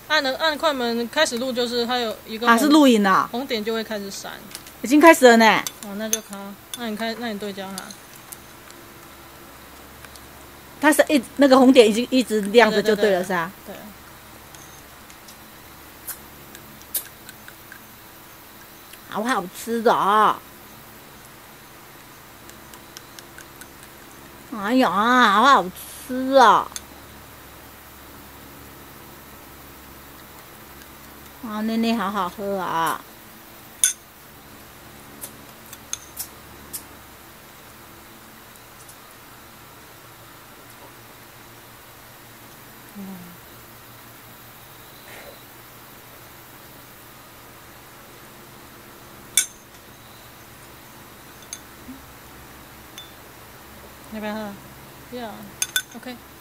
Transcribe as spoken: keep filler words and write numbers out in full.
按了按快门开始录，就是它有一个啊，是录影啊， 红点就会开始闪。 已经开始了呢。 哦，那就开，那你开，那你对焦哈。 它是一那个红点已经一直亮着就对了，是吧？ 对。 好好吃的啊！哎呀，好好吃啊！啊，奶奶好好喝啊！嗯。 要不要喝？要 ，OK。